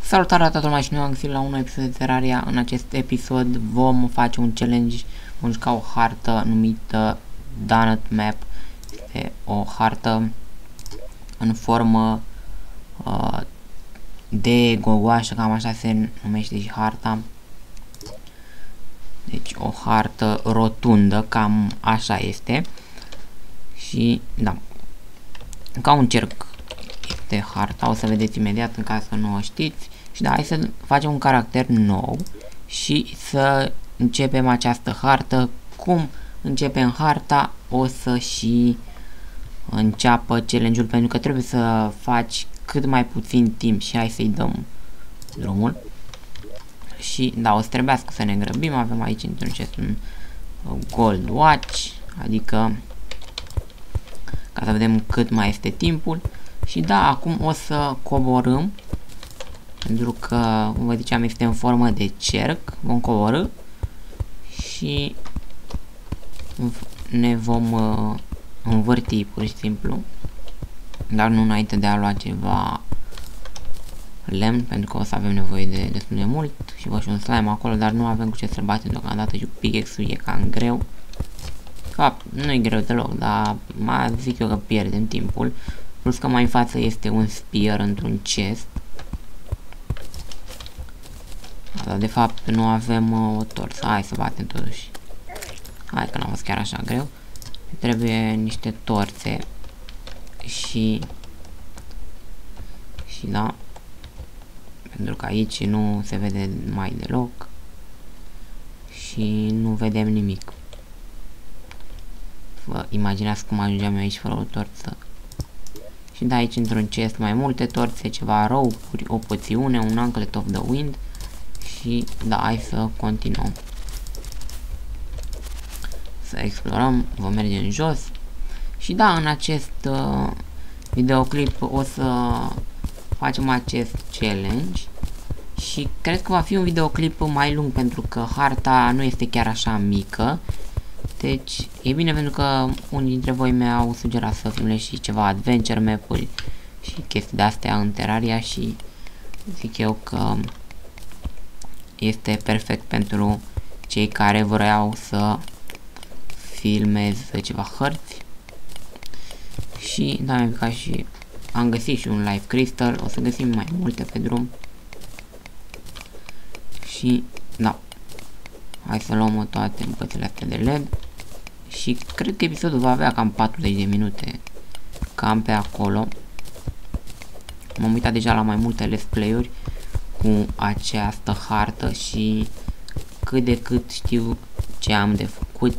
Salutare la toată lumea și noi am găsit la un episod de Terraria. În acest episod vom face un challenge, vom juca o hartă numită Donut Map. Este o hartă în formă de gogoașă, cam așa se numește și harta. Deci o hartă rotundă, cam așa este. Și da, ca un cerc este harta, o să vedeți imediat în caz că nu o știți. Și da, hai să facem un caracter nou și să începem această hartă. Cum începem harta, o să și înceapă challenge-ul, pentru că trebuie să faci cât mai puțin timp și hai să-i dăm drumul. Și da, o să trebuiască să ne grăbim. Avem aici într-un chest un gold watch, adică ca să vedem cât mai este timpul. Și da, acum o să coborâm, pentru că, cum vă ziceam, este în formă de cerc. Vom coborî și ne vom învârti pur și simplu, dar nu înainte de a lua ceva lemn, pentru că o să avem nevoie de destul de mult. Și văd și un slime acolo, dar nu avem cu ce să-l batem deocamdată și pickaxe-ul e cam greu. De fapt, nu e greu deloc, dar mai zic eu că pierdem timpul. Plus că mai în față este un spear într-un chest. Dar de fapt nu avem o torsă. Hai să batem totuși. Hai că n-a fost chiar așa greu. Trebuie niște torțe. Și da. Pentru că aici nu se vede mai deloc. Și nu vedem nimic. Vă imaginați cum ajungeam eu aici fără o torță. Și da, aici într-un chest mai multe torțe, ceva rope-uri, o poțiune, un anklet of the wind. Și da, hai să continuăm. Să explorăm, vom merge în jos. Și da, în acest videoclip o să facem acest challenge. Și cred că va fi un videoclip mai lung, pentru că harta nu este chiar așa mică. Deci e bine, pentru că unii dintre voi mi-au sugerat să filmez și ceva adventure map-uri și chestii de-astea în Terraria și zic eu că este perfect pentru cei care vreau să filmez ceva hărți. Și da, mi-am picat și am găsit și un live crystal, o să găsim mai multe pe drum. Și da, hai să luăm toate bucățile astea de LED. Și cred că episodul va avea cam 40 de minute, cam pe acolo. M-am uitat deja la mai multe let's play-uri cu această hartă și cât de cât știu ce am de făcut.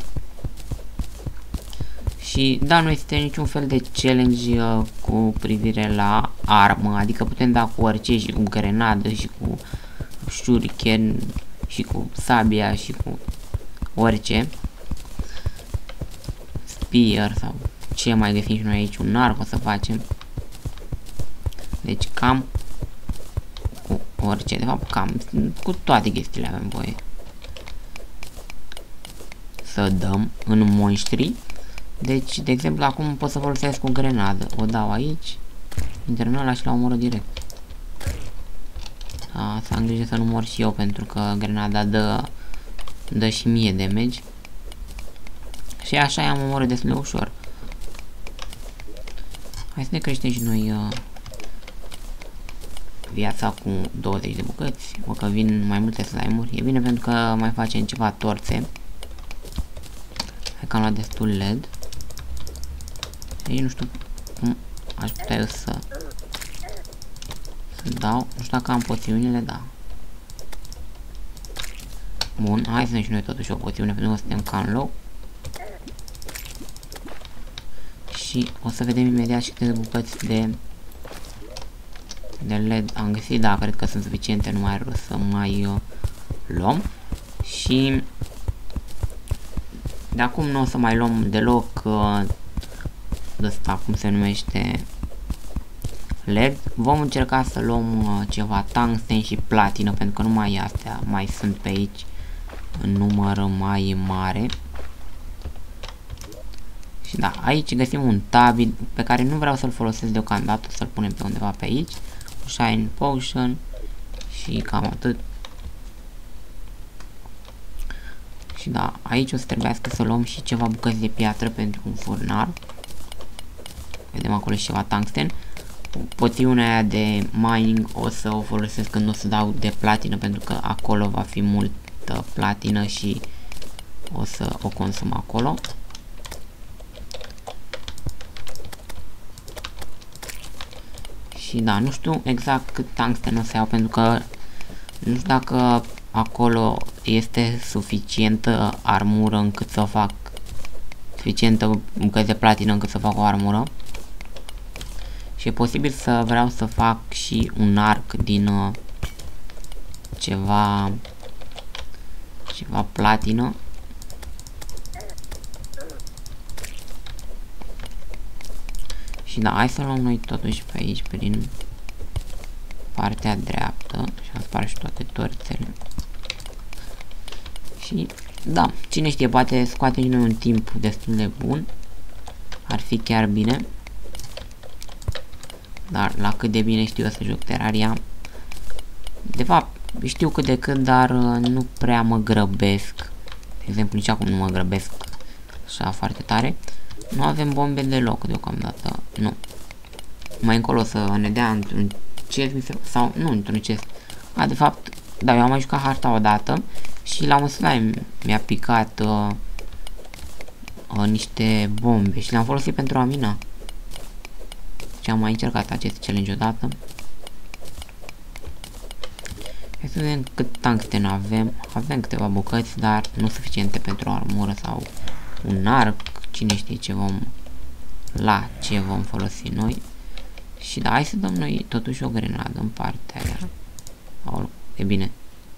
Și da, nu este niciun fel de challenge cu privire la armă, adică putem da cu orice, și cu grenadă, și cu shuriken, și cu sabia, și cu orice. Spear sau ce mai găsim și noi aici, un arc o să facem. Deci cam cu orice, de fapt cam cu toate chestiile avem voie să dăm în monștri. Deci, de exemplu, acum pot să folosesc o grenadă, o dau aici, intră în ăla și la omoră direct. Să am grijă să nu mor și eu, pentru că grenada dă și mie damage. Și așa i-am omorât destul de ușor. Hai să ne creștem și noi viața cu 20 de bucăți. O că vin mai multe slime-uri. E bine, pentru că mai facem ceva torțe. Hai că am luat destul LED. Și nu știu cum aș putea eu să dau. Nu știu dacă am poțiunile, da. Bun, hai să ne și noi totuși o poțiune, pentru că suntem cam low. Și o să vedem imediat și câte bucăți de LED am găsit. Da, cred că sunt suficiente, nu mai are rost să mai luăm. Și de acum nu o să mai luăm deloc ăsta, cum se numește, LED. Vom încerca să luăm ceva tungsten și platină, pentru că numai astea mai sunt pe aici în număr mai mare. Și da, aici găsim un tab pe care nu vreau să-l folosesc deocamdată, să-l punem pe undeva pe aici. Shine Potion Și cam atât. Și da, aici o să trebuiască să luăm și ceva bucăți de piatră pentru un furnar. Vedem acolo și ceva tungsten. Poțiunea aia de mining o să o folosesc când o să dau de platină, pentru că acolo va fi multă platină și o să o consum acolo. Și da, nu știu exact cât tungsten o să iau, pentru că nu știu dacă acolo este suficientă armură încât să fac, suficientă bucăți de platină încât să fac o armură. Și e posibil să vreau să fac și un arc din ceva platină. Și da, hai să luăm noi totuși pe aici, prin partea dreaptă, și am spart și toate torțele. Și da, cine știe, poate scoate și noi un timp destul de bun. Ar fi chiar bine. Dar la cât de bine știu eu să joc Terraria, de fapt știu cât de cât, dar nu prea mă grăbesc. De exemplu, nici acum nu mă grăbesc așa foarte tare. Nu avem bombe deloc deocamdată. Nu. Mai încolo să ne dea într-un chest sau nu într-un chest. De fapt, da, eu am mai jucat harta odată și la un slime mi-a picat niște bombe și le-am folosit pentru a mina. Și am mai încercat acest challenge odată. Hai să vedem cât tungsten avem. Avem câteva bucăți, dar nu suficiente pentru o armură sau un arc. Cine știe ce la ce vom folosi noi. Și da, hai să dăm noi totuși o grenadă în partea aia. E bine.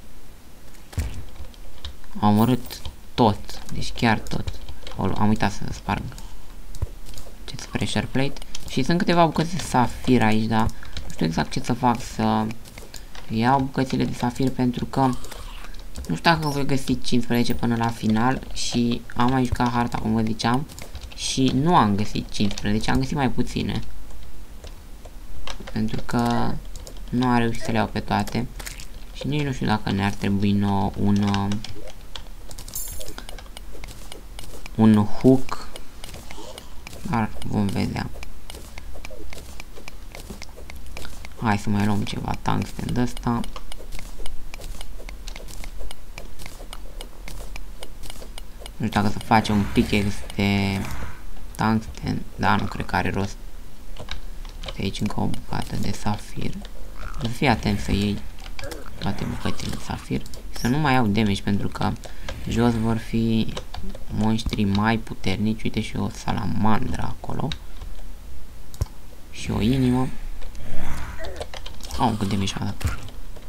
Am omorât tot, deci chiar tot. Am uitat să sparg acest pressure plate. Și sunt câteva bucăți de safir aici, dar nu știu exact ce să fac, să iau bucățile de safir, pentru că nu știu dacă voi găsi 15 până la final. Și am mai jucat harta, cum vă ziceam, și nu am găsit 15, am găsit mai puține. Pentru că nu am reușit să le iau pe toate. Și nici nu știu dacă ne-ar trebui nou un hook, dar vom vedea. Hai să mai luăm ceva tungsten de ăsta. Nu știu dacă să facem un pickaxe de tungsten, dar nu cred că are rost. De aici încă o bucată de safir. Să fii atent să iei toate bucățile de safir. Să nu mai iau damage, pentru că jos vor fi monștri mai puternici. Uite, și o salamandră acolo. Și o inimă. Cât de mici am dat.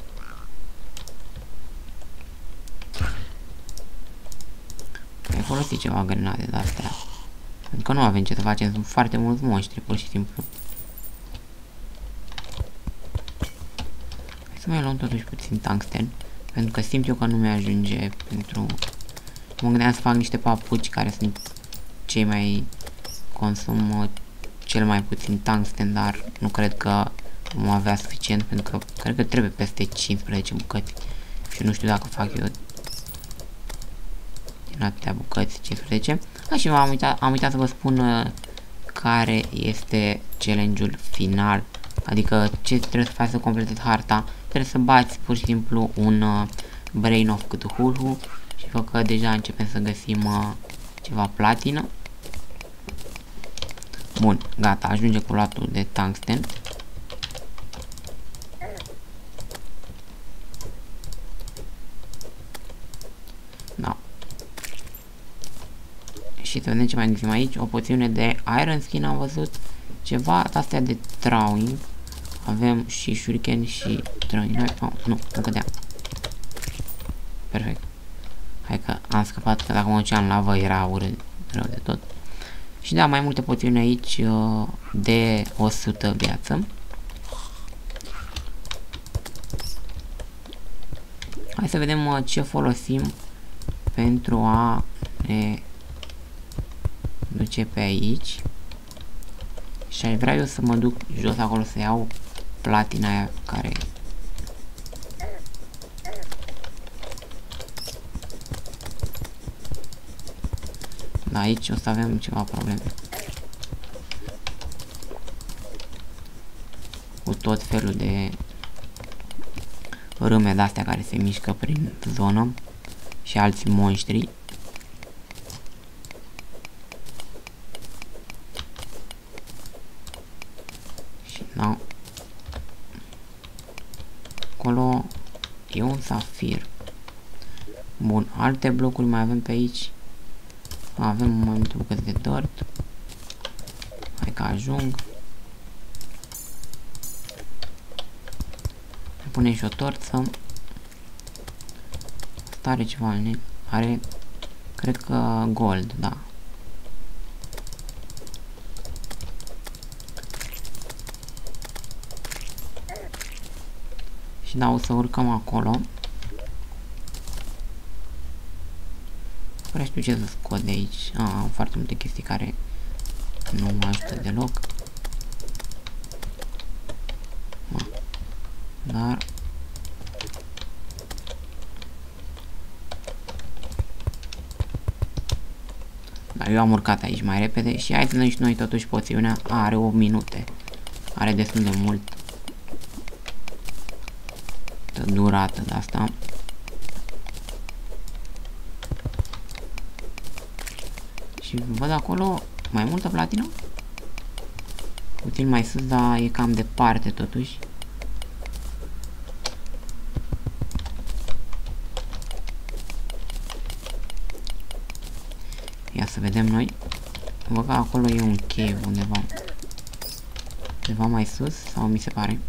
Ai folosit ceva grenade de astea. Pentru că nu avem ce să facem, sunt foarte mulți monștri, pur și simplu. Hai să mai luăm totuși puțin tungsten, pentru că simt eu că nu mi-ajunge pentru... Mă gândeam să fac niște papuci care sunt cei mai... consumă cel mai puțin tungsten, dar nu cred că vom avea suficient, pentru că cred că trebuie peste 15 bucăți. Și nu știu dacă fac eu din atâtea bucăți 15. Și am uitat să vă spun care este challenge-ul final. Adică ce trebuie să faci să completezi harta. Trebuie să bați pur și simplu un Brain of Cthulhu. Și văd că deja începem să găsim ceva platină. Bun, gata, ajunge cu luatul de tungsten. Da. Și să vedem ce mai găsim aici. O poțiune de Iron Skin am văzut. Ceva astea de throwing. Avem și shuriken și throwing. Nu cădea. Perfect. Hai că am scăpat, că dacă mă duceam la vă era urât, rău de tot. Și da, mai multe poțiuni aici de 100 viață. Hai să vedem ce folosim pentru a ne duce pe aici. Și aș vrea eu să mă duc jos acolo să iau platina aia care Dar aici o să avem ceva probleme. Cu tot felul de râme de-astea care se mișcă prin zonă și alți monștri. Și da. Acolo e un safir. Bun, alte blocuri mai avem pe aici. Avem mai multe bucăți de dirt. Hai că ajung. Punem și o torță. Asta are ceva în el. Are, cred că gold, da. Și da, o să urcăm acolo. Nu prea știu ce să scot de aici. Am foarte multe chestii care nu mă ajută deloc. Dar eu am urcat aici mai repede și hai să ne și noi totuși poțiunea. Are 8 minute. Are destul de mult durată de asta. Și văd acolo mai multă platină. Puțin mai sus, dar e cam departe totuși. Ia să vedem noi. Văd că acolo e un cave undeva. Undeva mai sus, sau mi se pare?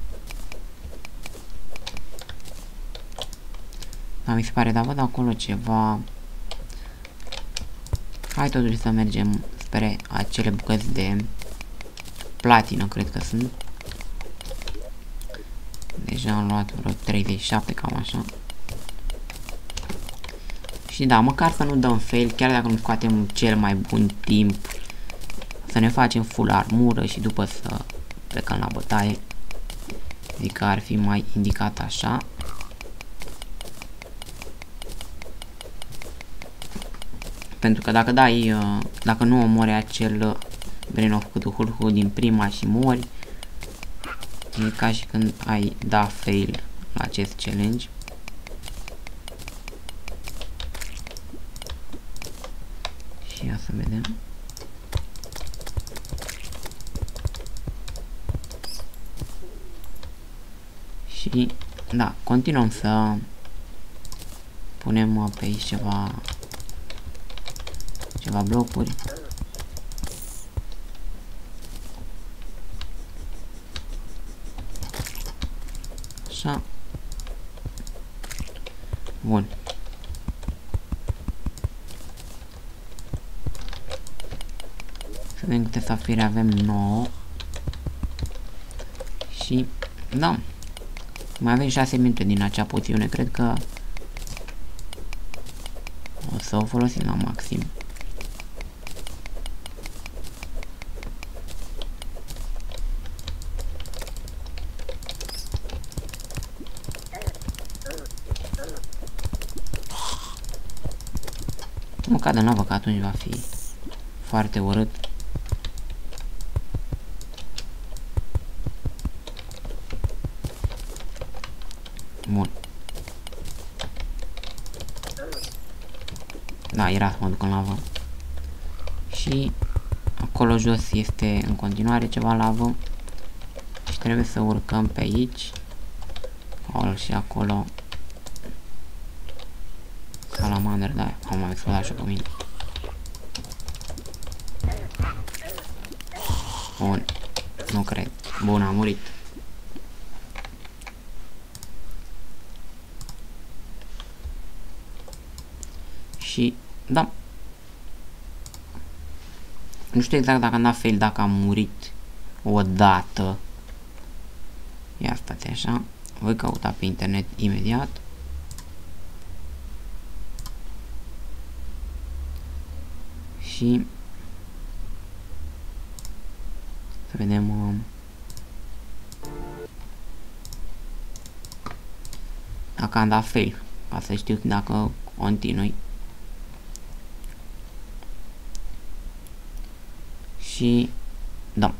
Da, mi se pare, dar văd acolo ceva. Hai totuși să mergem spre acele bucăți de platină, cred că sunt. Deja am luat vreo 37, cam așa. Și da, măcar să nu dăm fail, chiar dacă nu scoatem cel mai bun timp, să ne facem full armură și după să plecăm la bătaie. Zic că ar fi mai indicat așa. Pentru că dacă dai, dacă nu omori acel Brain of Cthulhu din prima și mori, e ca și când ai da fail la acest challenge. Și ia să vedem. Și da, continuăm să punem pe aici ceva blocuri. Așa. Bun. Să vedem câte safire avem. 9. Și da, mai avem 6 minute din acea poțiune. Cred că o să o folosim la maxim. Nu cad în apă, că atunci va fi foarte urât. Bun. Da, era să mă duc în lavă. Și acolo jos este în continuare ceva lavă. Și trebuie să urcăm pe aici. Și acolo salamander, da, am explodat și pe mine. Bun, nu cred. Bun, a murit. Și, da. Nu știu exact dacă am dat fail, dacă am murit odată. Ia stați așa. Voi căuta pe internet imediat. Și să vedem dacă am dat fail, ca să știu dacă continui. Și da.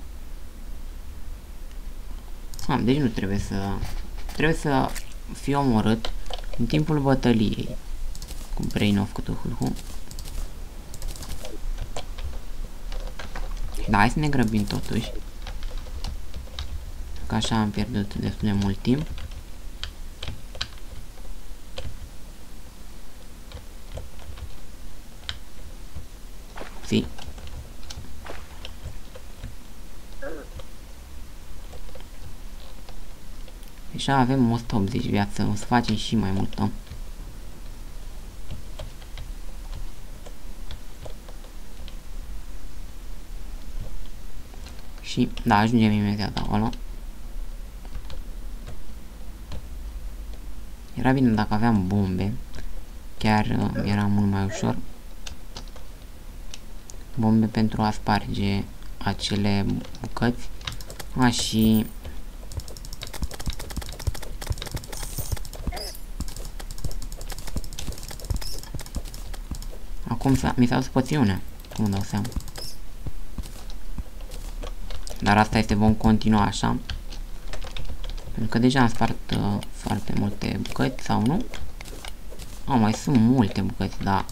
Deci nu trebuie să... Trebuie să fie omorât în timpul bătăliei cu Brain of Cthulhu. Da, hai să ne grăbim totuși. Că așa am pierdut destul de mult timp. Si. Așa avem 180 viață, o să facem și mai multă. Și, da, ajungem imediat acolo. Era bine dacă aveam bombe, chiar era mult mai ușor. Bombe pentru a sparge acele bucăți. Și acum mi s-a dus poțiunea, cum îmi dau seama. Dar asta este, vom continua așa. Pentru că deja am spart foarte multe bucăți, sau nu? Mai sunt multe bucăți, da.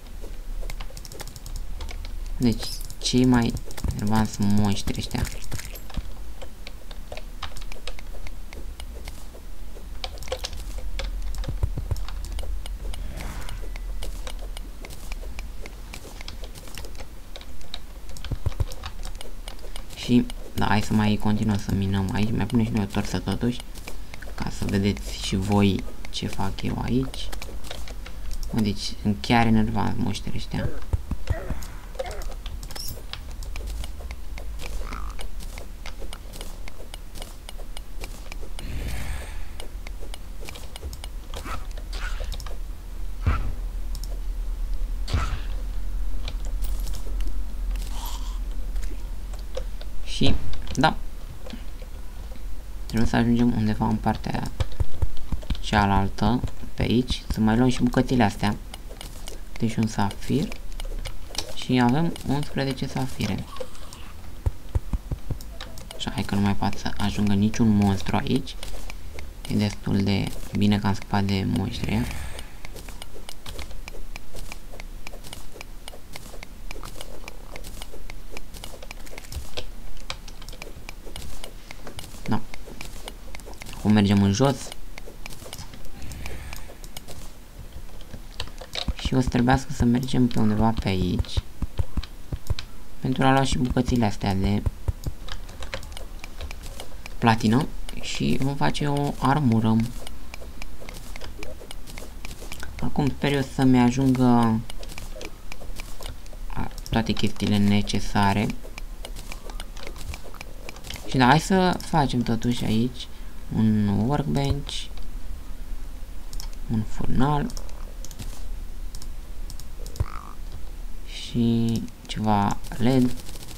Deci, cei mai nervanți sunt monștri ăștia. Și, da, hai să mai continuăm să minăm aici. Mai pune și noi o torsă totuși, ca să vedeți și voi ce fac eu aici. Deci, sunt chiar enervanți monștri ăștia. Și, da, trebuie să ajungem undeva în partea cealaltă, pe aici, să mai luăm și bucățile astea. Deci un safir și avem 11 safire. Așa, hai că nu mai poate să ajungă niciun monstru aici. E destul de bine că am scăpat de monștri. Da. Acum mergem în jos. Și o să trebuiască să mergem pe undeva pe aici. Pentru a lua și bucățile astea de platină. Și vom face o armură. Acum sper eu să-mi ajungă toate chestiile necesare. Și da, hai să facem totuși aici un workbench, un furnal și ceva LED.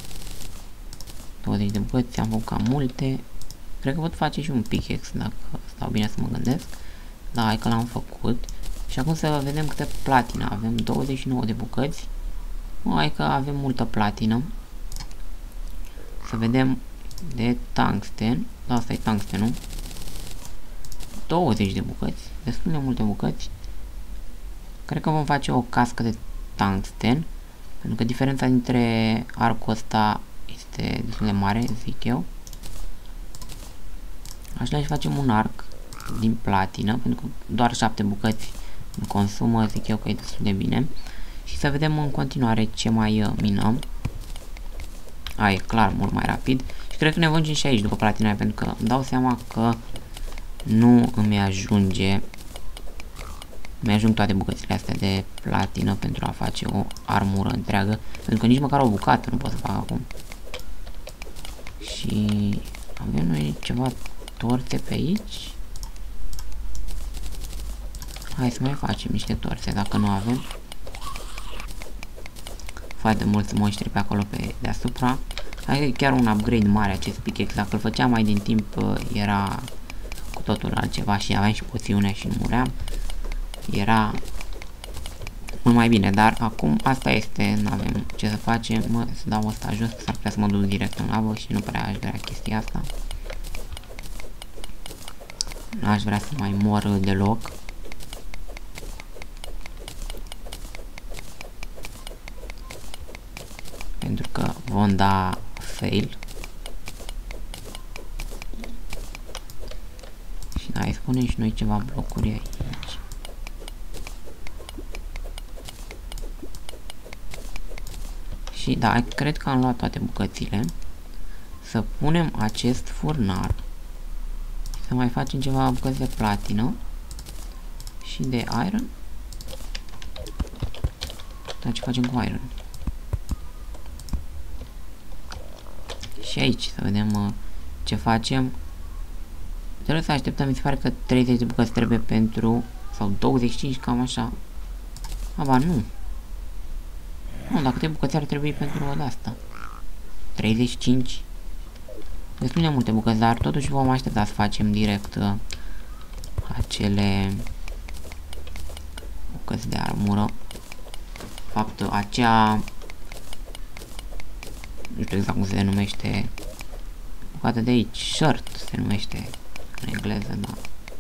20 de bucăți, am făcut cam multe. Cred că pot face și un pickaxe dacă stau bine să mă gândesc. Da, hai că l-am făcut. Și acum să vedem câte platină. Avem 29 de bucăți. Hai că avem multă platină. Să vedem de tungsten. Da, asta e tungstenul. 20 de bucăți. Destul de multe bucăți. Cred că vom face o cască de tungsten. Pentru că diferența dintre arcul ăsta este destul de mare, zic eu. Așa și facem un arc din platină, pentru că doar 7 bucăți consumă, zic eu că e destul de bine. Și să vedem în continuare ce mai minăm. E clar, mult mai rapid. Și cred că ne vom și aici după platina, pentru că îmi dau seama că nu îmi ajunge. Mi-ajung toate bucățile astea de platină pentru a face o armură întreagă, pentru că nici măcar o bucată nu pot să fac acum. Și avem noi ceva torțe pe aici. Hai să mai facem niște torțe dacă nu avem. Foarte mulți monștri pe acolo pe deasupra. Hai că chiar un upgrade mare acest pickaxe. Dacă îl făceam mai din timp era cu totul altceva și aveam și poțiunea și nu muream. Era mult mai bine, dar acum asta este, nu avem ce să facem, să dau asta jos, s-ar putea să mă duc direct în lavă și nu prea aș vrea chestia asta. Nu aș vrea să mai mor deloc. Pentru că vom da fail. Și da, îi spunem și noi ceva blocuri aici. Și da, cred că am luat toate bucățile. Să punem acest furnar. Să mai facem ceva bucăți de platină. Și de iron. Dar ce facem cu iron? Și aici să vedem ce facem. Trebuie să așteptăm, mi se pare că 30 de bucăți trebuie pentru, sau 25, cam așa. Aba nu. Nu, dacă câte bucăți ar trebui pentru o asta? 35. Destul de multe bucăți, dar totuși vom aștepta să facem direct acele bucăți de armură. De fapt, acea, nu știu exact cum se numește, bucată de aici, shirt se numește în engleză, da.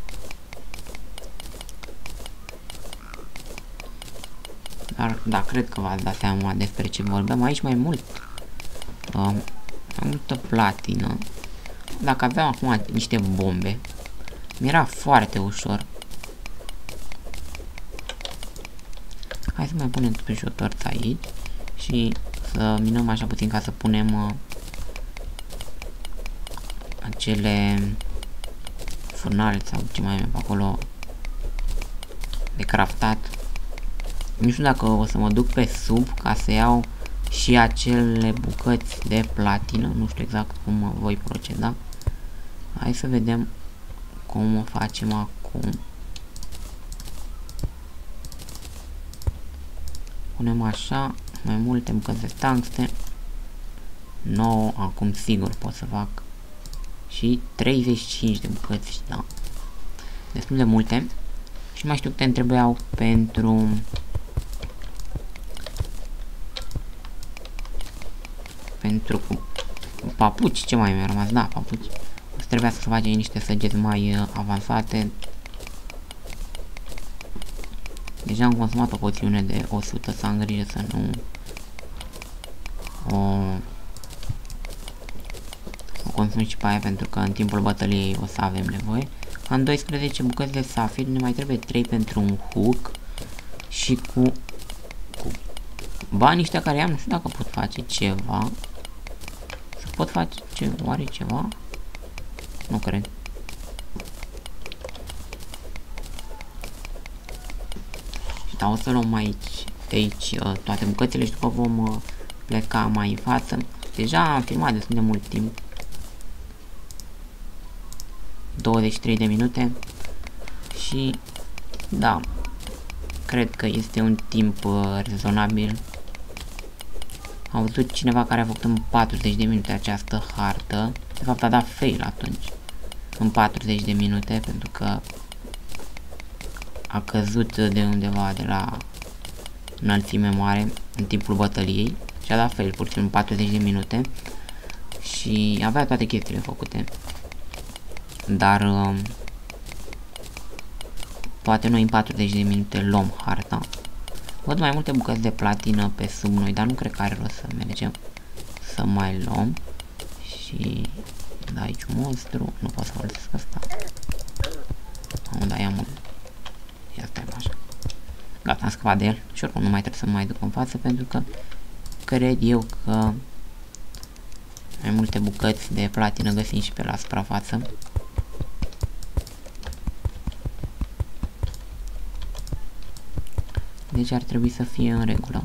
Dar, da, cred că v-ați dat seama despre ce vorbim. Aici mai mult, mai multă platină. Dacă aveam acum niște bombe, mi-era foarte ușor. Hai să mai punem totuși o torță aici și să minăm așa puțin ca să punem acele furnale sau ce mai avem pe acolo de craftat. Nu știu dacă o să mă duc pe sub ca să iau și acele bucăți de platină. Nu știu exact cum voi proceda. Hai să vedem cum o facem acum. Punem așa, mai multe bucăți de tungsten. 9, acum sigur pot să fac. Și 35 de bucăți, da. Destul de multe. Și mai știu câte îmi trebuiau pentru papuci, ce mai mi-a rămas? Da, papuci. O să trebuia să facem niște săgeți mai avansate. Deja am consumat o poțiune de 100, să am grijă să nu o consum și pe aia, pentru că în timpul bătăliei o să avem nevoie. Am 12 bucăți de safir, ne mai trebuie 3 pentru un hook și cu banii ăștia care am, nu știu dacă pot face ceva. Să pot face oare ceva? Nu cred. Și da, o să luăm aici, de aici toate bucățile și după vom pleca mai în față. Deja am filmat destul de mult timp. 23 de minute. Și da, cred că este un timp rezonabil. Am văzut cineva care a făcut în 40 de minute această hartă. De fapt a dat fail atunci. În 40 de minute, pentru că a căzut de undeva de la înălțime mare în timpul bătăliei și a dat fail pur și simplu în 40 de minute. Și avea toate chestiile făcute. Dar poate noi în 40 de minute luăm harta. Văd mai multe bucăți de platină pe sub noi, dar nu cred că are rost să mergem să mai luăm. Și da, aici un monstru, nu pot să folosesc asta. Da, ia mult. Ia stai așa. Gata, am scăpat de el și oricum nu mai trebuie să mă mai duc în față, pentru că cred eu că mai multe bucăți de platină găsim și pe la suprafață. Deci ar trebui să fie în regulă.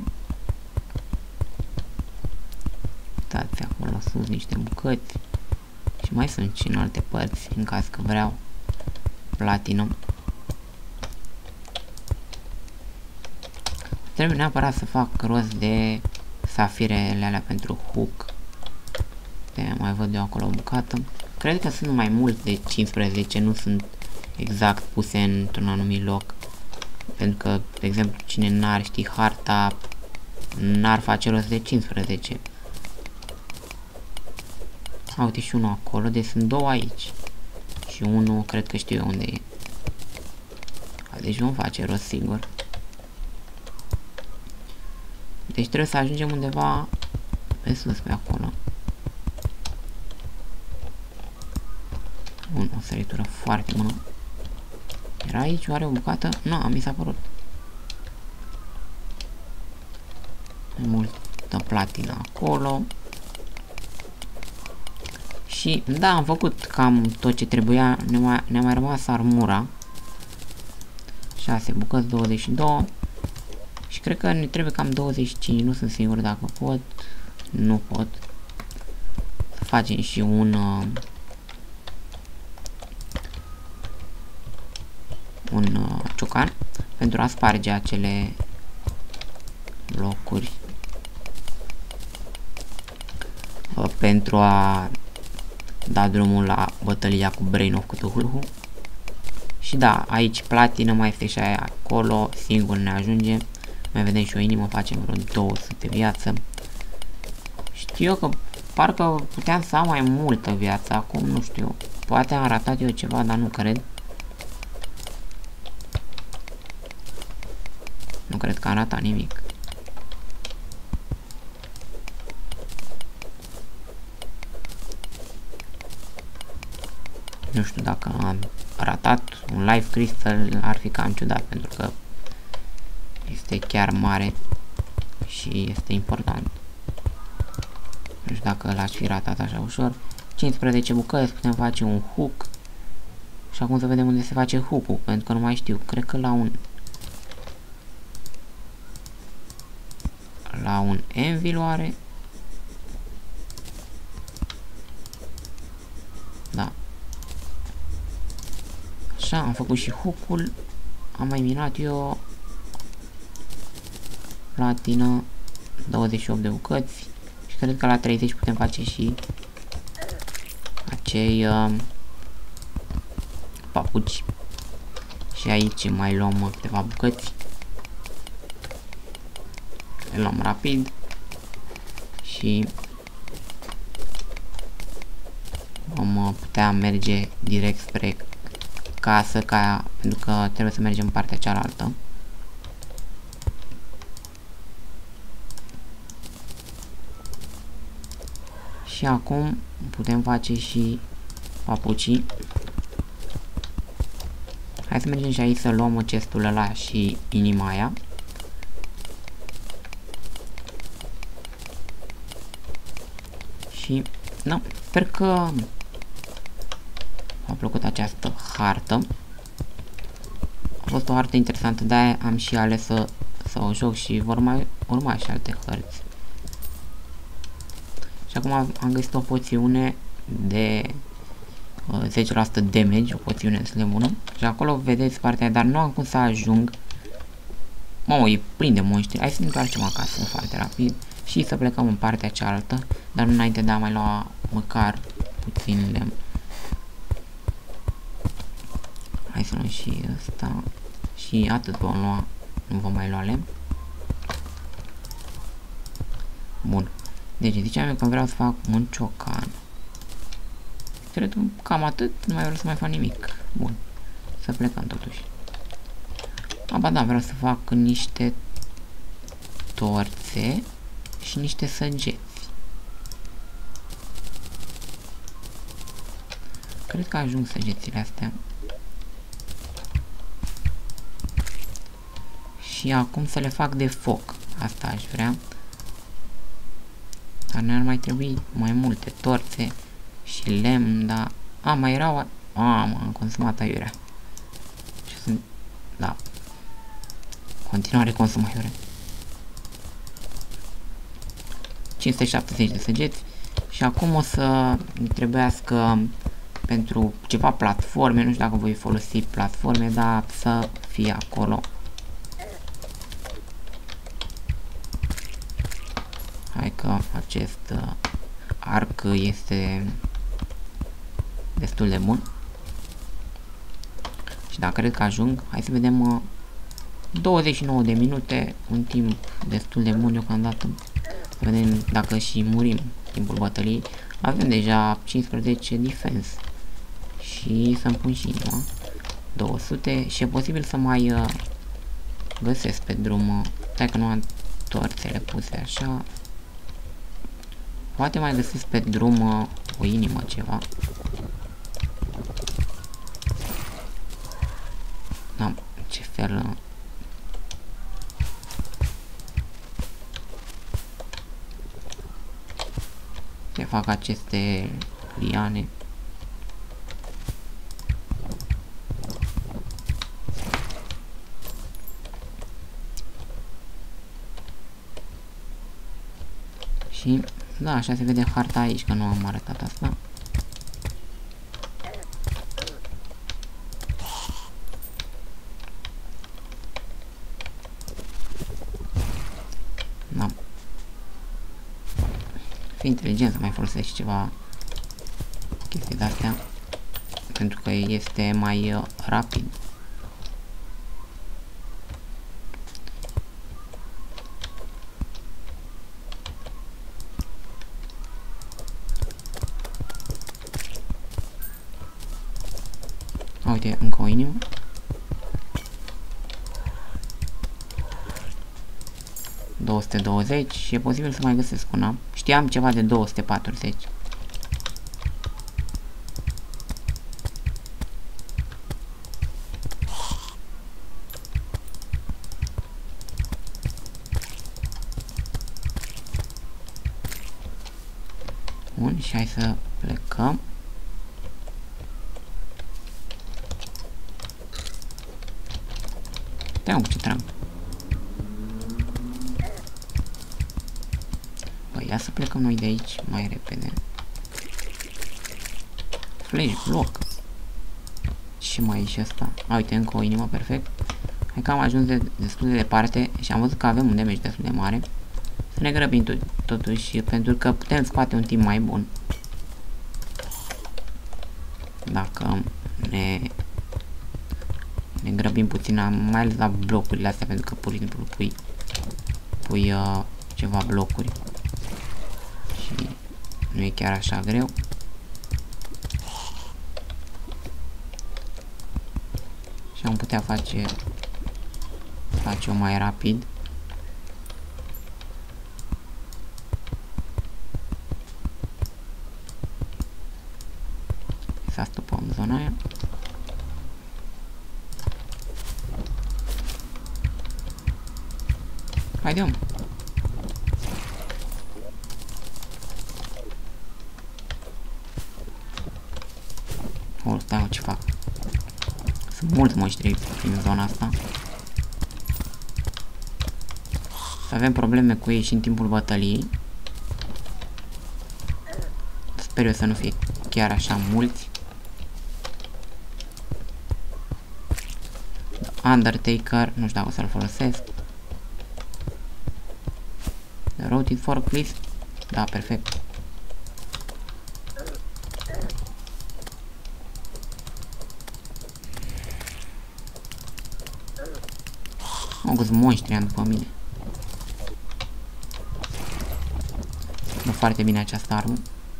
Uitați acolo sus niște bucăți. Și mai sunt și în alte părți, în caz că vreau platină. Trebuie neapărat să fac rost de safirele alea pentru hook. De mai văd eu acolo o bucată. Cred că sunt mai mult de 15, nu sunt exact puse într-un anumit loc. Pentru că, de exemplu, cine n-ar ști harta, n-ar face rost de 15. Uite și unul acolo, deci sunt două aici. Și unul cred că știu eu unde e. Deci vom face rost sigur. Deci trebuie să ajungem undeva pe sus, pe acolo. Bun, o săritură foarte bună. Era aici oare o bucată? Nu, mi s-a părut. Mai multă platină acolo. Și da, am făcut cam tot ce trebuia. Ne-a mai rămas armura. 6 bucăți, 22. Și cred că ne trebuie cam 25. Nu sunt sigur dacă pot. Nu pot. Să facem și un ciocan pentru a sparge acele locuri, pentru a da drumul la bătălia cu Brain of Cthulhu. Și da, aici platină, mai este și aia acolo, singur ne ajunge. Mai vedem și o inimă, facem vreo 200 de viață. Știu eu că parcă puteam să am mai multă viață acum, nu știu. Poate am ratat eu ceva, dar nu cred. Nu cred că am ratat nimic. Nu știu dacă am ratat un live crystal, ar fi cam ciudat, pentru că este chiar mare și este important. Nu știu dacă l-aș fi ratat așa ușor. 15 bucăți, putem face un hook. Și acum să vedem unde se face hook-ul, pentru că nu mai știu. Cred că la un anvil oare? Da. Așa, am făcut și hook-ul. Am mai minat eu platină, 28 de bucăți. Și cred că la 30 putem face și acei papuci. Și aici mai luăm câteva bucăți. Le luăm rapid. Și vom putea merge direct spre casă, pentru că trebuie să mergem în partea cealaltă. Și acum putem face și papucii. Hai să mergem și aici să luăm chestul ăla și inima aia. Și, da, sper că v-a plăcut această hartă. A fost o hartă interesantă, de-aia am și ales să o joc și vor mai urma și alte hărți. Și acum am găsit o poțiune de 10% damage, o poțiune destul de bună. Și acolo vedeți partea, dar nu am cum să ajung. Mamă, e plin de monștri. Hai să ne întoarcem acasă foarte rapid și să plecăm în partea cealaltă, dar nu înainte de a mai lua măcar puțin lemn. Hai să luăm și ăsta. Și atât vom lua, nu vom mai lua lemn. Bun. Deci ziceam eu că vreau să fac un ciocan. Cred că cam atât, nu mai vreau să mai fac nimic. Bun. Să plecăm totuși. Aba da, vreau să fac niște torțe și niște săgeți. Cred că ajung săgețile astea. Și acum să le fac de foc. Asta aș vrea. Dar ne-ar mai trebui mai multe torțe și lemn, dar... A, mai erau... am consumat aiurea. Și sunt... Da. Continuare consum aiurea. 570 de săgeți. Și acum o să trebuiască pentru ceva platforme, nu știu dacă voi folosi platforme, dar să fie acolo. Hai că acest arc este destul de bun. Și da, cred că ajung. Hai să vedem 29 de minute, un timp destul de bun deocamdată. Să vedem dacă și murim timpul bătăliei. Avem deja 15 defense. Și să-mi pun și inima. 200 și e posibil să mai găsesc pe drum. Stai că nu am torțele puse așa. Poate mai găsesc pe drum o inimă, ceva. Da, ce fel... Ce fac aceste liane? Și, da, așa se vede harta aici, că nu am arătat asta. Da. Fii inteligent să mai folosești ceva chestii de-astea, pentru că este mai rapid. Uite, încă o inimă. $220 și e posibil să mai găsesc una. Știam ceva de 240. Bun, și hai să plecăm. Te-am ce trag. Băi, ia să plecăm noi de aici mai repede. Flash block. Ce mai e și asta? A, uite, încă o inimă, perfect. Hai că am ajuns destul de departe și am văzut că avem un damage destul de mare. Să ne grăbim totuși, pentru că putem spate un timp mai bun. Dacă ne grăbim puțin, mai ales la blocurile astea, pentru că pur și simplu pui ceva blocuri și nu e chiar așa greu. Și am putea face-o mai rapid. Să stopăm zona aia. Haide-om! O, stai, ce fac? Sunt mulți monștri prin zona asta. Să avem probleme cu ei și în timpul bătăliei. Sper eu să nu fie chiar așa mulți. Undertaker, nu știu dacă o să-l folosesc. Rotate forklift. Da, perfect. Au găsit monștri după mine. Dă foarte bine această armă.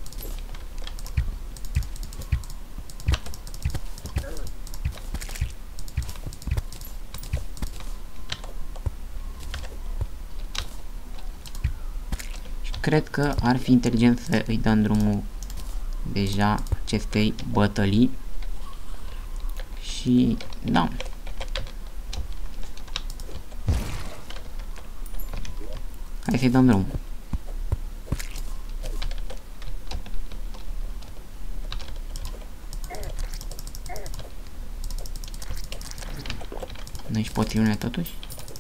Cred că ar fi inteligent să îi dăm drumul deja acestei bătălii. Și da. Hai să-i dăm drumul. Nu-și poțiunile totuși?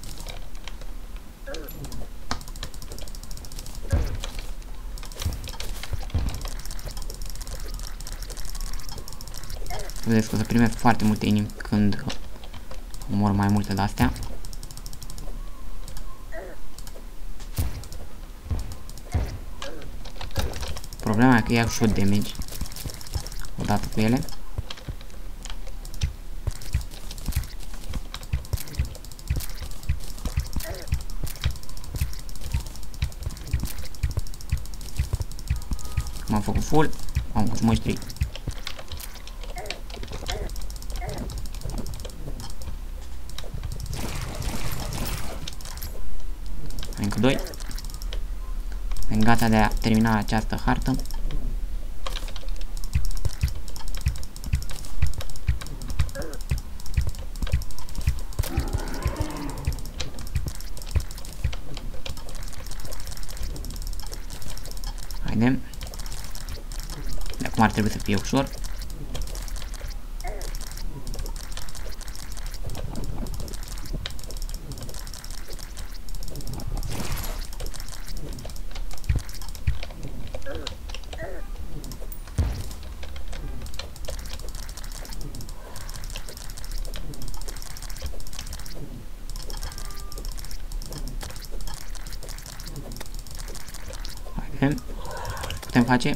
Vedeți că o să primesc foarte multe inimi când omor mai multe de-astea. Problema e că iau shot damage odată cu ele. M-am făcut full. Am cu măștri. Încă 2. Sunt gata de a termina această hartă. Haide. De acum ar trebui să fie ușor. Haide. Putem face.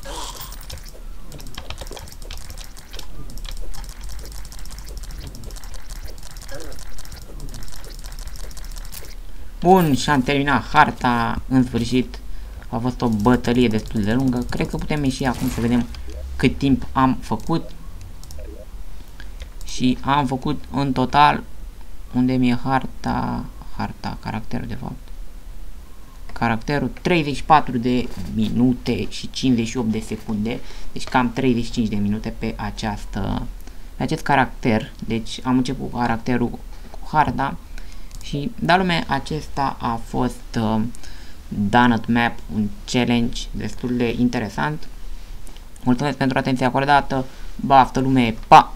Bun, și am terminat harta, în sfârșit. A fost o bătălie destul de lungă. Cred că putem ieși acum să vedem cât timp am făcut. Și am făcut în total, unde mi-e caracterul de fapt. Caracterul 34 de minute și 58 de secunde. Deci cam 35 de minute pe acest caracter. Deci am început cu caracterul cu harta. Și da lume, acesta a fost Donut Map, un challenge destul de interesant. Mulțumesc pentru atenția acordată. Baftă lume, pa!